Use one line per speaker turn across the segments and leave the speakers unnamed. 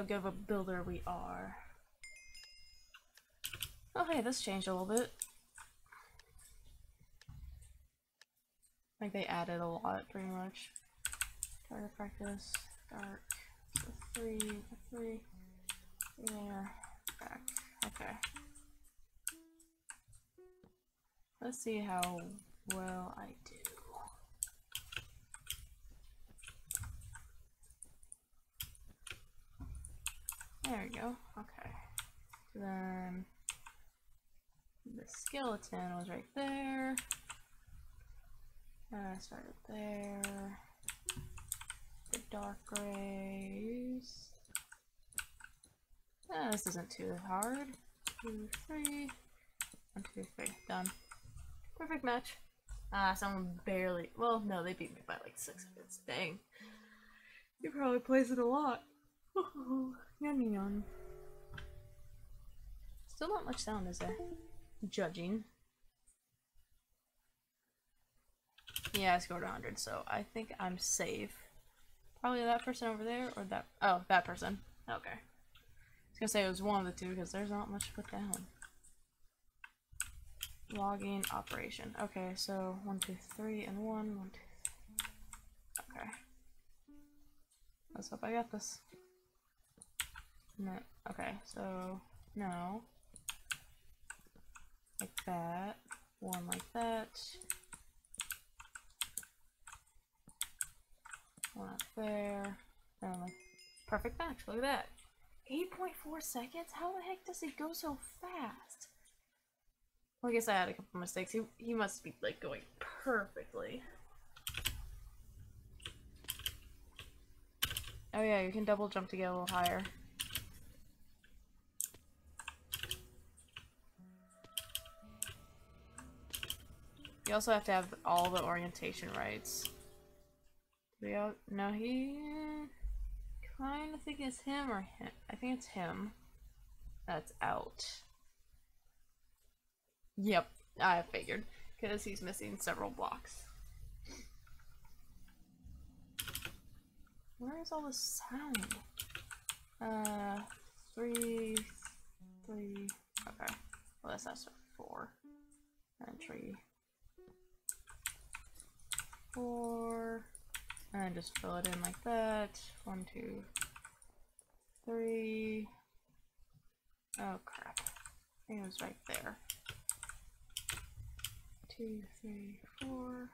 how good of a builder we are. Oh hey, this changed a little bit. Like they added a lot, pretty much. Target practice, dark, so 3, 3, yeah, back. Okay. Let's see how well I do. There we go. Okay. So then the skeleton was right there. Started there. The dark grays. This isn't too hard. 2, 3. 1, 2, 3. Done. Perfect match. Someone barely. Well, no, they beat me by like 6 hits. Dang. He probably plays it a lot. Yum yum. Still not much sound, is there? Judging. Yeah, I scored 100, so I think I'm safe. Probably that person over there, or that. Oh, that person. Okay. I was gonna say it was one of the two because there's not much to put down. Logging operation. Okay, so 1, 2, 3, and 1, 1, 2, 3. Okay. Let's hope I got this. No. Okay, so no. Like that. 1 like that. 1 up there. And like perfect match. Look at that. 8.4 seconds? How the heck does he go so fast? Well, I guess I had a couple mistakes. He must be like going perfectly. Oh yeah, you can double jump to get a little higher. You also have to have all the orientation rights. No, he kind of think it's him or him. I think it's him. That's out. Yep, I figured because he's missing several blocks. Where is all this sound? 3, 3. Okay, well that's not 4. And 3, 4. And just fill it in like that. 1, 2, 3. Oh crap! I think it was right there. 2, 3, 4.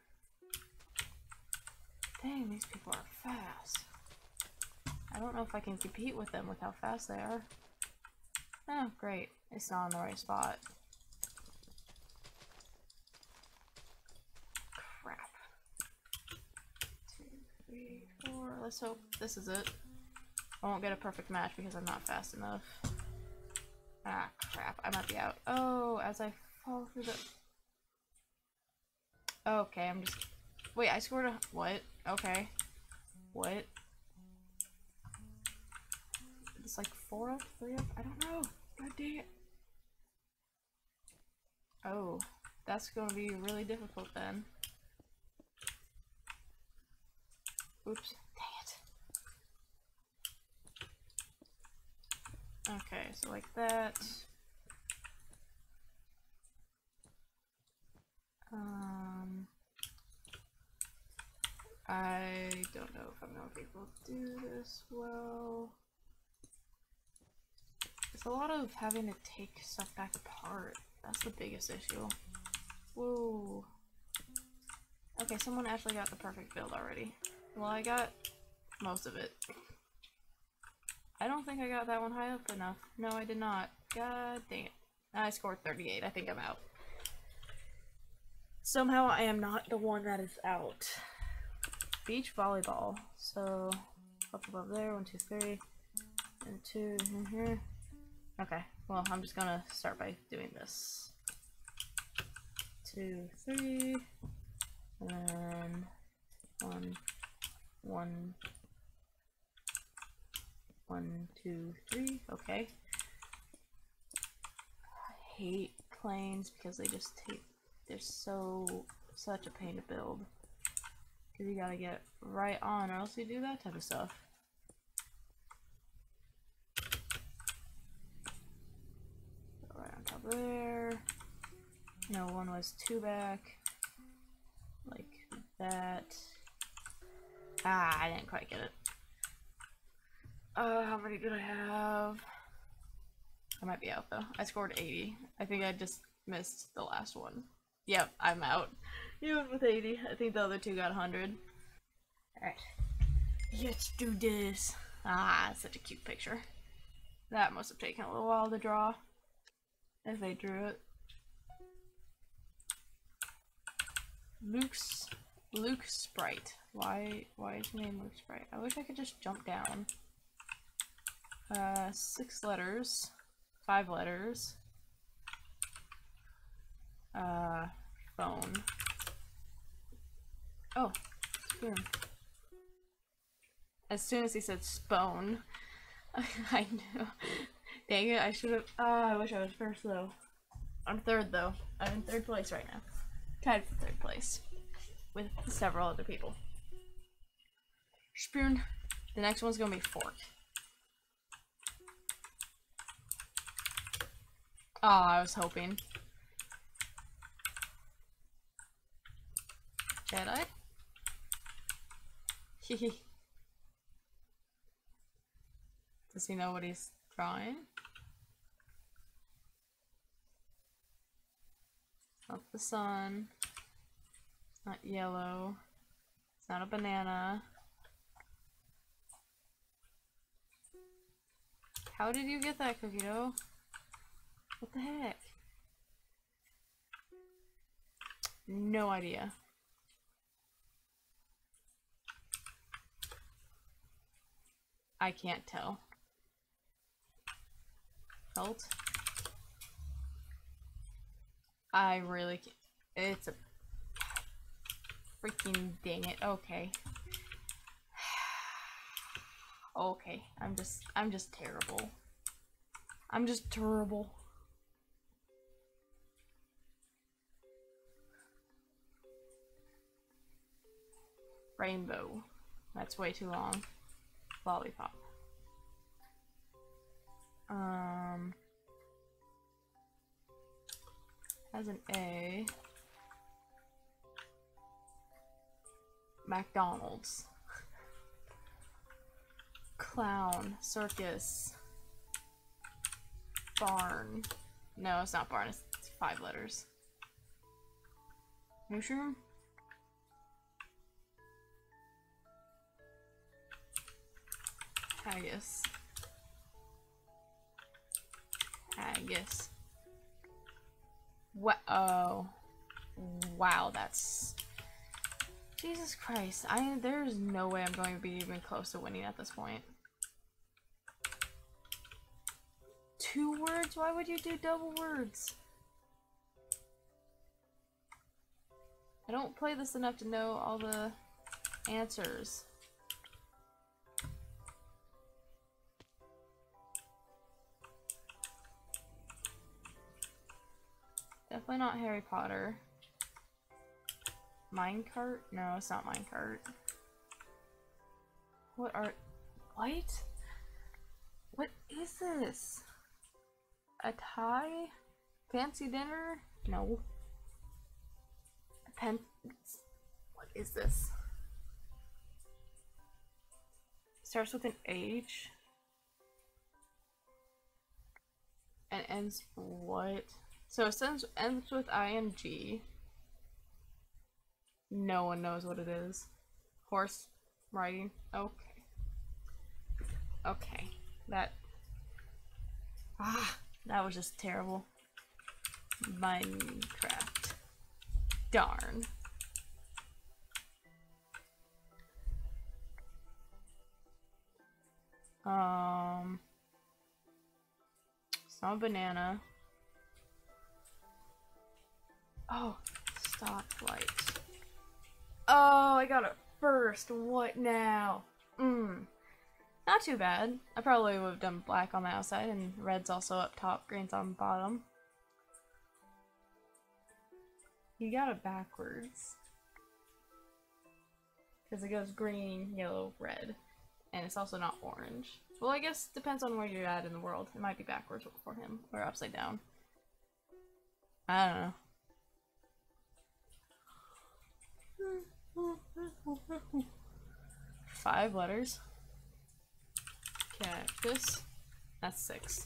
Dang, these people are fast. I don't know if I can compete with them with how fast they are. Oh, great. It's not in the right spot. Crap. 2, 3, 4. Let's hope this is it. I won't get a perfect match because I'm not fast enough. Ah, crap. I might be out. Oh, as I fall through the... Okay, I'm just... Wait, I scored a... What? Okay. What? It's like 4 up, 3 up? I don't know. God dang it. Oh, that's gonna be really difficult then. Oops. Dang it. Okay, so like that. I don't know if I'm gonna be able to do this well. It's a lot of having to take stuff back apart. That's the biggest issue. Whoa. Okay, someone actually got the perfect build already. Well, I got most of it. I don't think I got that one high up enough. No, I did not. God dang it. I scored 38. I think I'm out. Somehow I am not the one that is out. Beach volleyball. So, up above there. 1, 2, 3. And 2 in here. Okay, well, I'm just gonna start by doing this. 2, 3. And then 1, 1. 1, 2, 3. Okay. I hate planes because they just take. They're such a pain to build. Because you gotta get right on, or else you do that type of stuff. No one was 2 back. Like that. Ah, I didn't quite get it. How many did I have? I might be out though. I scored 80. I think I just missed the last one. Yep, I'm out. Even with 80. I think the other 2 got 100. Alright. Let's do this. Ah, such a cute picture. That must have taken a little while to draw. If they drew it. Luke Sprite. Why is his name Luke Sprite? I wish I could just jump down. 6 letters. 5 letters. Phone. Oh, spoon. As soon as he said spone, I knew. Dang it, I should have. I wish I was first though. I'm 3rd though. I'm in 3rd place right now. Tied for 3rd place. With several other people. Spoon. The next one's gonna be fork. Oh, I was hoping. Jedi? Hehe. Does he know what he's drawing? Not the sun. It's not yellow. It's not a banana. How did you get that, Cookie Dough? What the heck? No idea. I can't tell. Felt? I really can't. It's a freaking dang it. Okay. Okay. I'm just terrible. I'm just terrible. Rainbow. That's way too long. Lollipop. Has an A. McDonald's. Clown. Circus. Barn. No, it's not barn. It's 5 letters. Mushroom? Haggis. Haggis. What? Oh. Wow, that's... Jesus Christ. There's no way I'm going to be even close to winning at this point. 2 words? Why would you do double words? I don't play this enough to know all the answers. Definitely not Harry Potter. Minecart? No, it's not minecart. What are... What? What is this? A tie? Fancy dinner? No. A pen... What is this? Starts with an H. And ends what? So it ends with ing. No one knows what it is. Horse riding. Okay. Okay. That was just terrible. Minecraft. Darn. It's not a banana. Oh, stoplight. Oh, I got it first. What now? Not too bad. I probably would have done black on the outside and red's also up top, green's on the bottom. You got it backwards. Because it goes green, yellow, red. And it's also not orange. Well, I guess it depends on where you're at in the world. It might be backwards for him, or upside down. I don't know. 5 letters. Cactus. That's 6.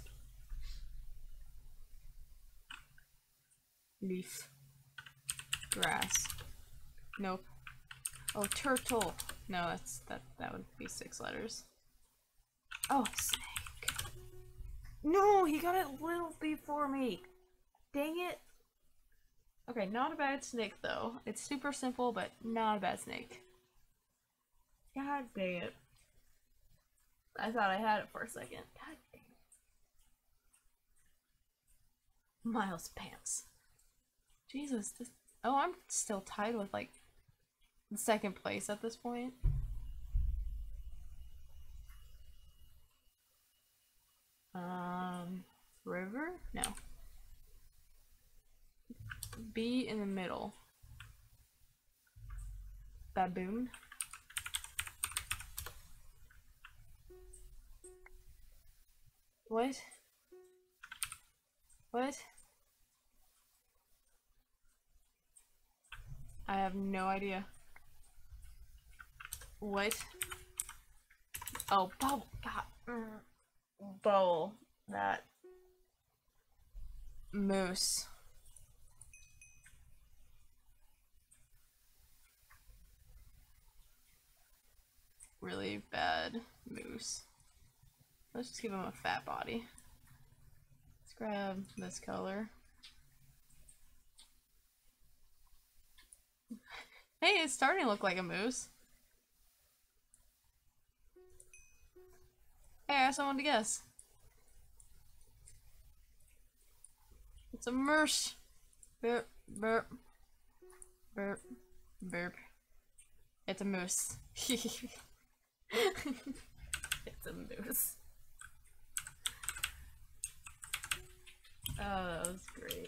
Leaf. Grass. Nope. Oh, turtle. No, that would be 6 letters. Oh, snake. No, he got it a little before me. Dang it. Okay, not a bad snake though. It's super simple, but not a bad snake. God dang it. I thought I had it for a second. God dang it. Miles pants. Jesus, this. Oh, I'm still tied with like the 2nd place at this point. River? No. B in the middle. Baboon. What? What? I have no idea. What? Oh, bowl. God. Bowl. That. Moose. Really bad moose. Let's just give him a fat body. Let's grab this color. Hey, it's starting to look like a moose. Hey, I have someone to guess. It's a moose. Burp, burp, burp, burp. It's a moose. It's a moose. Oh, that was great.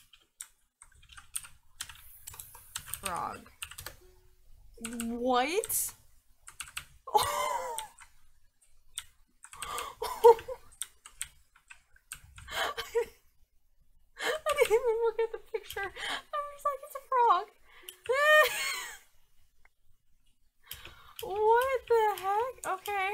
Frog. What? I didn't even look at the picture. I was like, it's a frog. What the heck? Okay.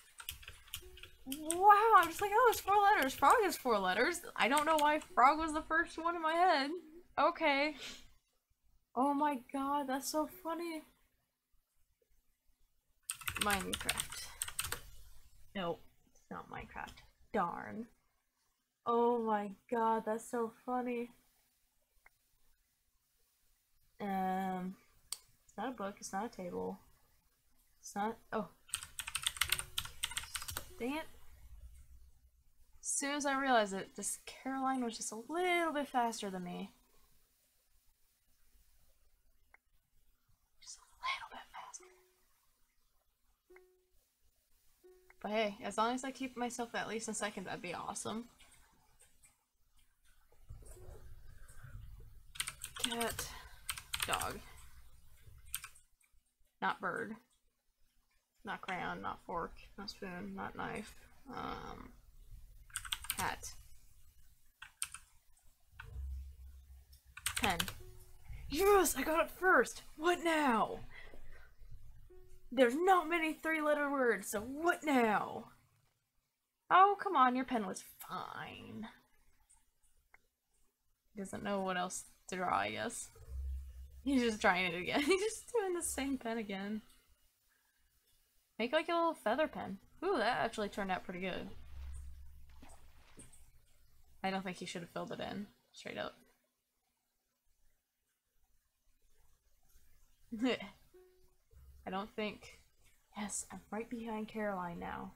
Wow, I'm just like, oh, it's 4 letters. Frog is 4 letters. I don't know why frog was the first one in my head. Okay. Oh my god, that's so funny. Minecraft. Nope, it's not Minecraft. Darn. Oh my god, that's so funny. It's not a book, it's not a table. It's not. Oh. Dang it. As soon as I realized it, this Caroline was just a little bit faster than me. Just a little bit faster. But hey, as long as I keep myself at least in second, that'd be awesome. Cat. Dog. Not bird. Not crayon, not fork, not spoon, not knife. Cat. Pen. Yes, I got it first! What now? There's not many 3-letter words, so what now? Oh, come on, your pen was fine. He doesn't know what else to draw, I guess. He's just trying it again. He's just doing the same pen again. Make like a little feather pen. Ooh, that actually turned out pretty good. I don't think he should have filled it in. Straight up. I don't think... Yes, I'm right behind Caroline now.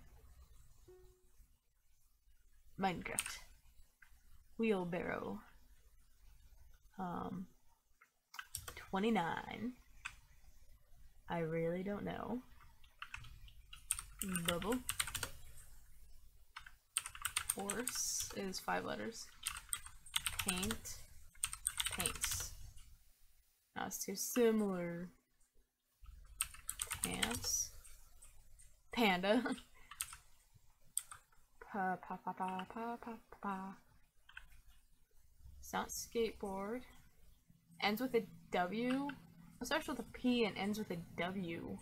Minecraft. Wheelbarrow. 29. I really don't know. Bubble. Horse is 5 letters. Paint. Paints. That's too similar. Pants. Panda. Pa pa pa pa pa pa pa. It's not skateboard. Ends with a W. It starts with a P and ends with a W.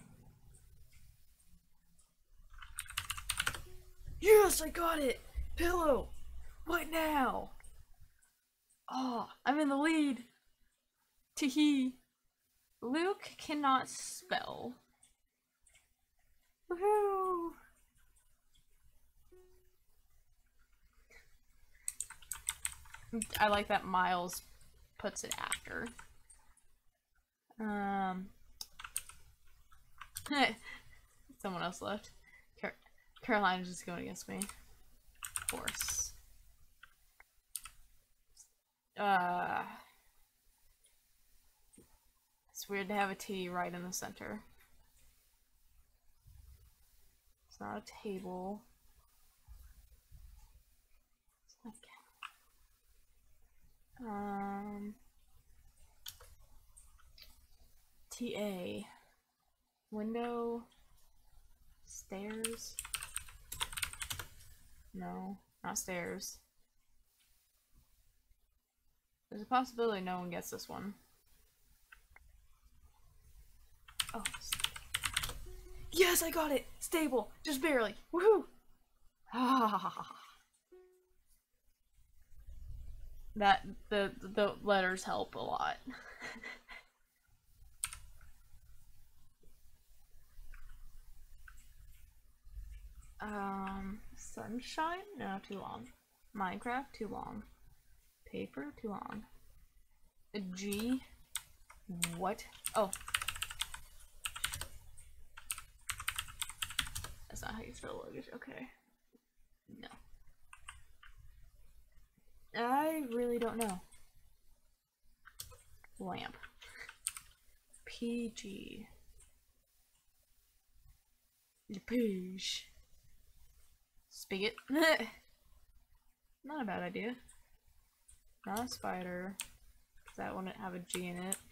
Yes, I got it! Pillow! What now? Oh, I'm in the lead! Teehee. Luke cannot spell. Woohoo! I like that Miles puts it after. Someone else left. Carolina's just going against me. Of course. It's weird to have a T right in the center. It's not a table. It's like, TA. Window. Stairs. No, not stairs. There's a possibility no one gets this one. Oh. Yes, I got it! Stable! Just barely! Woohoo! That, the letters help a lot. Sunshine? No, too long. Minecraft? Too long. Paper? Too long. A G? What? Oh. That's not how you spell luggage. Okay. No. I really don't know. Lamp. PG. Page. Spigot. Not a bad idea. Not a spider. That wouldn't have a G in it.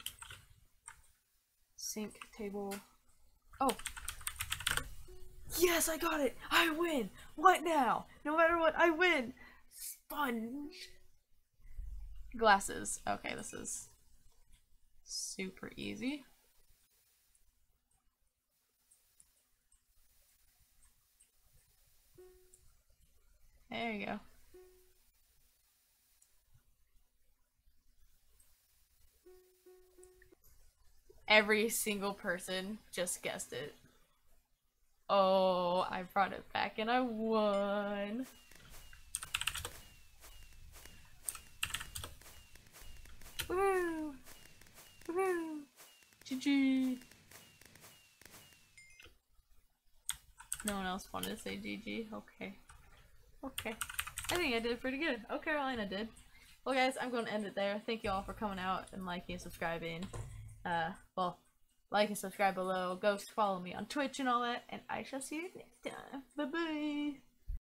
Sink, table. Oh! Yes, I got it! I win! What now? No matter what, I win! Sponge! Glasses. Okay, this is super easy. There you go. Every single person just guessed it. Oh, I brought it back and I won. Woo! Woo! GG! No one else wanted to say GG? Okay. Okay. I think I did pretty good. Oh, Carolina did. Well, guys, I'm going to end it there. Thank you all for coming out and liking and subscribing. Well, like and subscribe below. Go follow me on Twitch and all that. And I shall see you next time. Bye-bye!